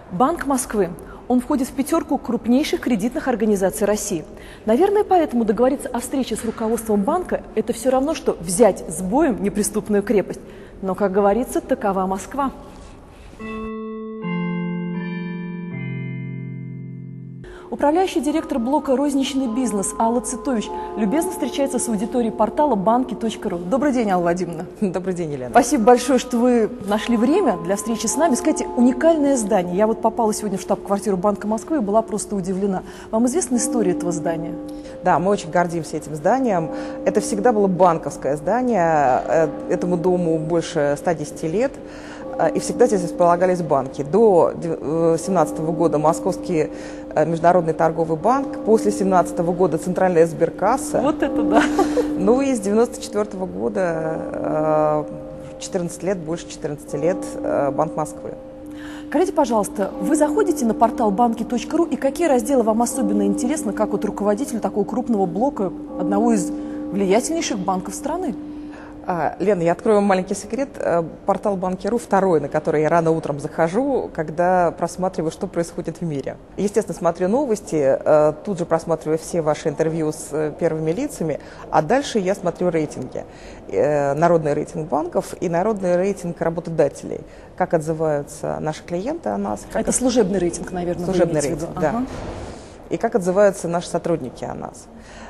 Банк Москвы. Он входит в пятерку крупнейших кредитных организаций России. Наверное, поэтому договориться о встрече с руководством банка – это все равно, что взять с боем неприступную крепость. Но, как говорится, такова Москва. Управляющий директор блока «Розничный бизнес» Алла Цитович любезно встречается с аудиторией портала банки.ру. Добрый день, Алла Владимировна. Добрый день, Елена. Спасибо большое, что вы нашли время для встречи с нами. Скажите, уникальное здание. Я вот попала сегодня в штаб-квартиру Банка Москвы и была просто удивлена. Вам известна история этого здания? Да, мы очень гордимся этим зданием. Это всегда было банковское здание. Этому дому больше 110 лет. И всегда здесь располагались банки. До 2017 года Московский международный торговый банк, после 2017 года Центральная сберкасса. Вот это да! Ну и с 1994 года, 14 лет, больше 14 лет, Банк Москвы. Скажите, пожалуйста, вы заходите на портал банки.ру, и какие разделы вам особенно интересны, как вот руководителю такого крупного блока, одного из влиятельнейших банков страны? Лена, я открою вам маленький секрет. Портал Банки.ру второй, на который я рано утром захожу, когда просматриваю, что происходит в мире. Естественно, смотрю новости, тут же просматриваю все ваши интервью с первыми лицами, а дальше я смотрю рейтинги. Народный рейтинг банков и народный рейтинг работодателей. Как отзываются наши клиенты о нас. Это служебный рейтинг, наверное, служебный рейтинг, да. Ага. И как отзываются наши сотрудники о нас.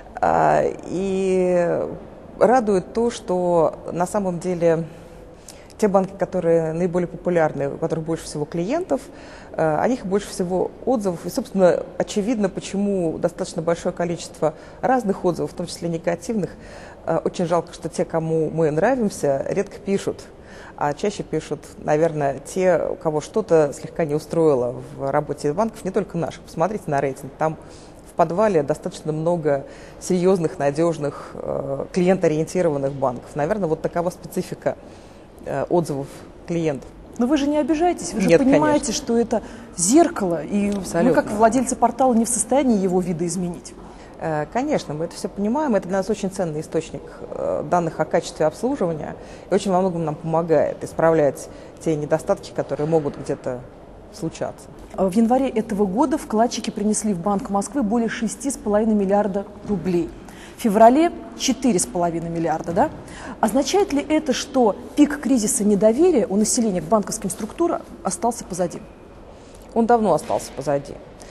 И радует то, что на самом деле те банки, которые наиболее популярны, у которых больше всего клиентов, о них больше всего отзывов. И, собственно, очевидно, почему достаточно большое количество разных отзывов, в том числе негативных. Очень жалко, что те, кому мы нравимся, редко пишут. А чаще пишут, наверное, те, у кого что-то слегка не устроило в работе банков, не только наших. Посмотрите на рейтинг, там в подвале достаточно много серьезных, надежных, клиентоориентированных банков. Наверное, вот такова специфика отзывов клиентов. Но вы же не обижаетесь, вы же Нет, понимаете, конечно. что это зеркало, и мы, как владельцы портала, не в состоянии его видоизменить. Конечно, мы это все понимаем. Это для нас очень ценный источник данных о качестве обслуживания и очень во многом нам помогает исправлять те недостатки, которые могут где-то случаться. В январе этого года вкладчики принесли в Банк Москвы более 6,5 миллиарда рублей. В феврале 4,5 миллиарда. Да? Означает ли это, что пик кризиса недоверия у населения к банковским структурам остался позади? Он давно остался позади.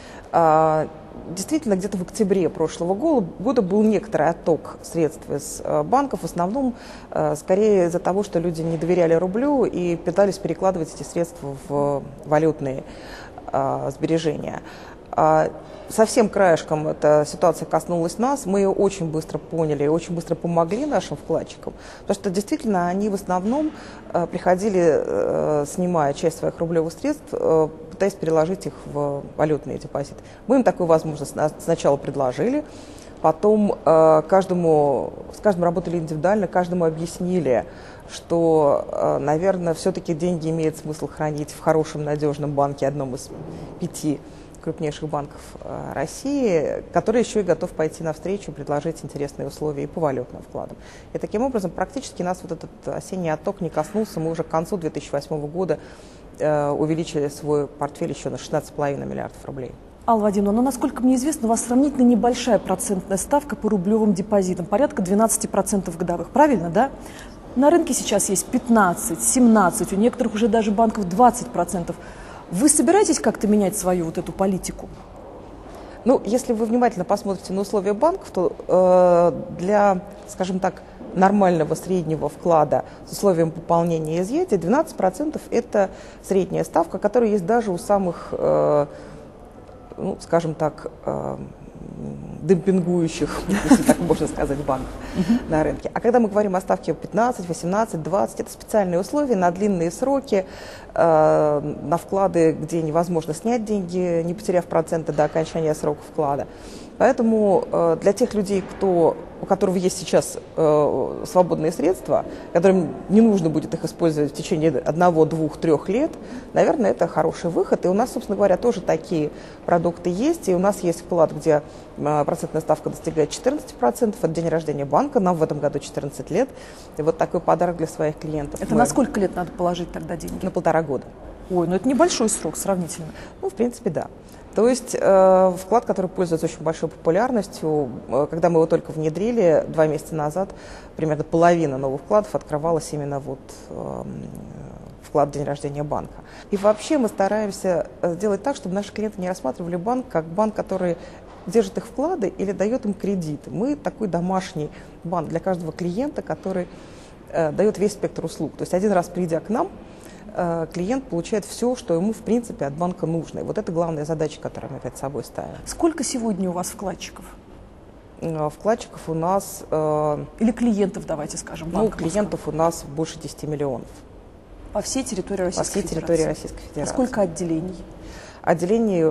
Действительно, где-то в октябре прошлого года был некоторый отток средств из банков, в основном скорее из-за того, что люди не доверяли рублю и пытались перекладывать эти средства в валютные сбережения. Совсем краешком эта ситуация коснулась нас, мы ее очень быстро поняли, очень быстро помогли нашим вкладчикам, потому что действительно они в основном приходили, снимая часть своих рублевых средств, пытаясь переложить их в валютные депозиты. Мы им такую возможность сначала предложили, потом с каждым работали индивидуально, каждому объяснили, что, наверное, все-таки деньги имеет смысл хранить в хорошем, надежном банке, одном из 5 крупнейших банков России, который еще и готов пойти навстречу, предложить интересные условия и по валютным вкладам. И таким образом практически нас вот этот осенний отток не коснулся. Мы уже к концу 2008 года увеличили свой портфель еще на 16,5 миллиардов рублей. Алла Владимировна, но, насколько мне известно, у вас сравнительно небольшая процентная ставка по рублевым депозитам, порядка 12% годовых, правильно, да? На рынке сейчас есть 15, 17, у некоторых уже даже банков 20%. Вы собираетесь как-то менять свою вот эту политику? Ну, если вы внимательно посмотрите на условия банков, то для, скажем так, нормального среднего вклада с условием пополнения и изъятия 12% это средняя ставка, которая есть даже у самых, ну, скажем так, демпингующих, если так можно сказать, банков на рынке. А когда мы говорим о ставке 15, 18, 20, это специальные условия на длинные сроки, на вклады, где невозможно снять деньги, не потеряв проценты до окончания срока вклада. Поэтому для тех людей, у которых есть сейчас свободные средства, которым не нужно будет их использовать в течение 1, 2, 3 лет, наверное, это хороший выход. И у нас, собственно говоря, тоже такие продукты есть. И у нас есть вклад, где процентная ставка достигает 14%. Это день рождения банка, нам в этом году 14 лет. И вот такой подарок для своих клиентов. Это на сколько лет надо положить тогда деньги? На 1,5 года. Ой, ну это небольшой срок сравнительно. Ну, в принципе, да. То есть вклад, который пользуется очень большой популярностью, когда мы его только внедрили 2 месяца назад, примерно половина новых вкладов открывалась именно вот вклад в день рождения банка. И вообще мы стараемся сделать так, чтобы наши клиенты не рассматривали банк как банк, который держит их вклады или дает им кредиты. Мы такой домашний банк для каждого клиента, который дает весь спектр услуг. То есть один раз придя к нам, клиент получает все, что ему, в принципе, от банка нужно. И вот это главная задача, которую мы перед собой ставим. Сколько сегодня у вас вкладчиков? Вкладчиков у нас... Или клиентов, давайте скажем, банка клиентов у нас больше 10 миллионов. По всей территории Российской Федерации? По всей территории Российской Федерации. А сколько отделений? Отделений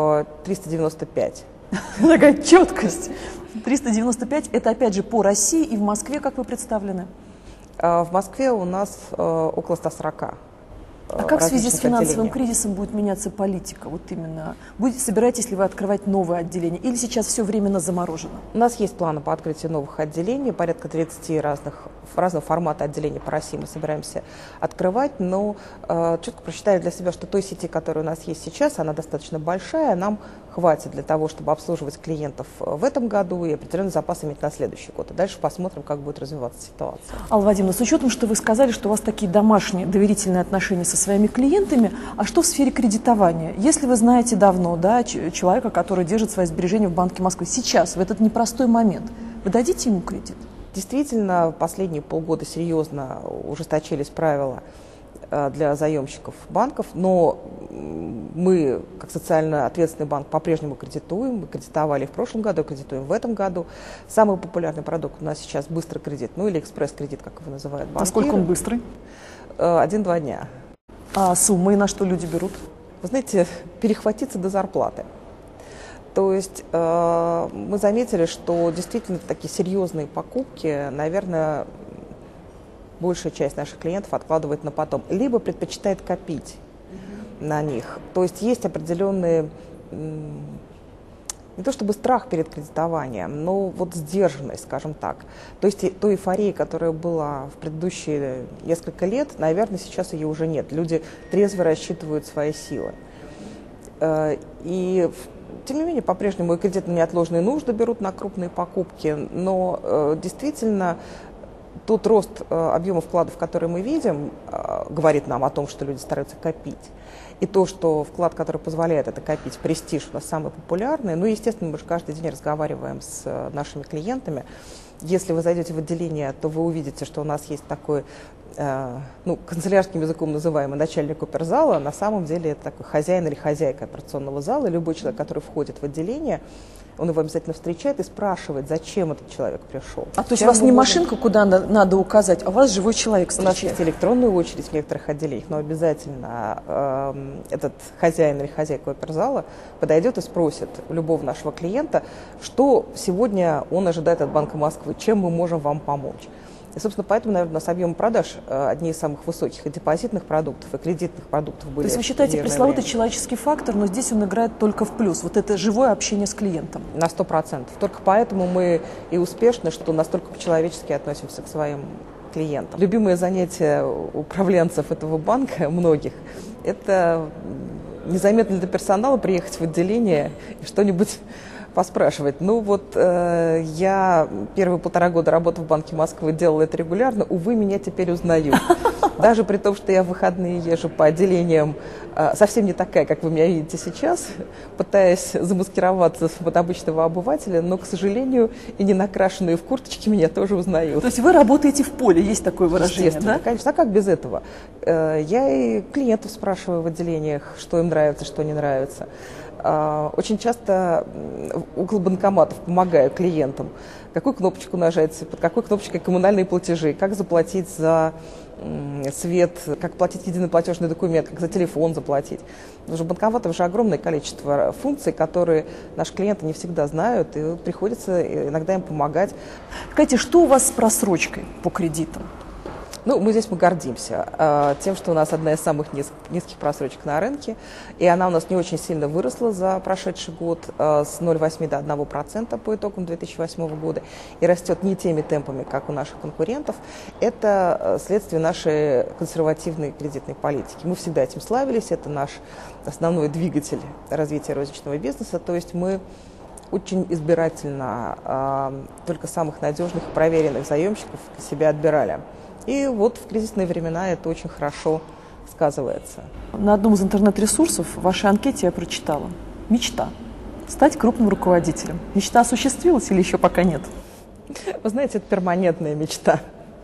395. Такая четкость. 395 – это, опять же, по России и в Москве, как вы представлены? В Москве у нас около 140. А как в связи с финансовым кризисом будет меняться политика? Вот именно. Собираетесь ли вы открывать новые отделения или сейчас все временно заморожено? У нас есть планы по открытию новых отделений, порядка 30 разного формата отделений по России мы собираемся открывать, но четко просчитали для себя, что той сети, которая у нас есть сейчас, она достаточно большая, нам хватит для того, чтобы обслуживать клиентов в этом году и определенный запас иметь на следующий год. И дальше посмотрим, как будет развиваться ситуация. Алла Вадимовна, с учетом, что вы сказали, что у вас такие домашние доверительные отношения со своими клиентами, а что в сфере кредитования? Если вы знаете давно, да, человека, который держит свои сбережения в Банке Москвы, сейчас, в этот непростой момент, вы дадите ему кредит? Действительно, последние полгода серьезно ужесточились правила для заемщиков банков, но мы, как социально ответственный банк, по-прежнему кредитуем. Мы кредитовали в прошлом году, кредитуем в этом году. Самый популярный продукт у нас сейчас быстрый кредит, ну или экспресс-кредит, как его называют банкиры. Насколько он быстрый? 1-2 дня. А суммы, на что люди берут? Вы знаете, перехватиться до зарплаты. То есть мы заметили, что действительно такие серьезные покупки, наверное, большая часть наших клиентов откладывает на потом, либо предпочитает копить на них. То есть есть определенный, не то чтобы страх перед кредитованием, но вот сдержанность, скажем так. То есть той эйфории, которая была в предыдущие несколько лет, наверное, сейчас ее уже нет. Люди трезво рассчитывают свои силы. И тем не менее, по-прежнему и кредит на неотложные нужды берут на крупные покупки, но действительно тот рост объема вкладов, который мы видим, говорит нам о том, что люди стараются копить. И то, что вклад, который позволяет это копить, престиж у нас самый популярный. Ну, естественно, мы же каждый день разговариваем с нашими клиентами. Если вы зайдете в отделение, то вы увидите, что у нас есть такой, канцелярским языком называемый начальник оперзала. На самом деле это такой хозяин или хозяйка операционного зала. И любой человек, который входит в отделение, он его обязательно встречает и спрашивает, зачем этот человек пришел. А то есть у вас не машинка, куда надо указать, а у вас живой человек встречает? У нас есть электронная очередь в некоторых отделениях, но обязательно этот хозяин или хозяйка оперзала подойдет и спросит у любого нашего клиента, что сегодня он ожидает от Банка Москвы, чем мы можем вам помочь. И, собственно, поэтому, наверное, у нас объемы продаж одни из самых высоких и депозитных продуктов, и кредитных продуктов были. То есть вы считаете пресловутый человеческий фактор, но здесь он играет только в плюс, вот это живое общение с клиентом? На 100%. Только поэтому мы и успешны, что настолько по-человечески относимся к своим клиентам. Любимое занятие управленцев этого банка, многих, это незаметно для персонала приехать в отделение и что-нибудь поспрашивать. Я первые 1,5 года работы в Банке Москвы делала это регулярно. Увы, меня теперь узнают. Даже при том, что я в выходные езжу по отделениям, совсем не такая, как вы меня видите сейчас, пытаясь замаскироваться под обычного обывателя, но, к сожалению, и не накрашенные в курточке меня тоже узнают. То есть вы работаете в поле, есть такое выражение, да? Конечно, а как без этого? Я и клиентов спрашиваю в отделениях, что им нравится, что не нравится. Очень часто около банкоматов помогаю клиентам, какую кнопочку нажать, под какой кнопочкой коммунальные платежи, как заплатить за свет, как платить единый платежный документ, как за телефон заплатить. Потому что в банкоматах же огромное количество функций, которые наши клиенты не всегда знают, и приходится иногда им помогать. Катя, что у вас с просрочкой по кредитам? Ну, мы гордимся тем, что у нас одна из самых низких просрочек на рынке, и она у нас не очень сильно выросла за прошедший год с 0,8 до 1% по итогам 2008 года, и растет не теми темпами, как у наших конкурентов. Это следствие нашей консервативной кредитной политики. Мы всегда этим славились, это наш основной двигатель развития розничного бизнеса, то есть мы очень избирательно только самых надежных и проверенных заемщиков себя отбирали. И вот в кризисные времена это очень хорошо сказывается. На одном из интернет-ресурсов в вашей анкете я прочитала: мечта – стать крупным руководителем. Мечта осуществилась или еще пока нет? Вы знаете, это перманентная мечта.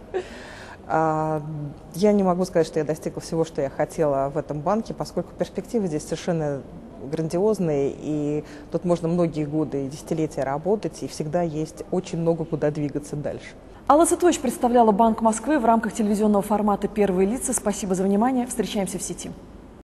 Я не могу сказать, что я достигла всего, что я хотела в этом банке, поскольку перспективы здесь совершенно грандиозные, и тут можно многие годы и десятилетия работать, и всегда есть очень много куда двигаться дальше. Алла Цитович представляла Банк Москвы в рамках телевизионного формата «Первые лица». Спасибо за внимание. Встречаемся в сети.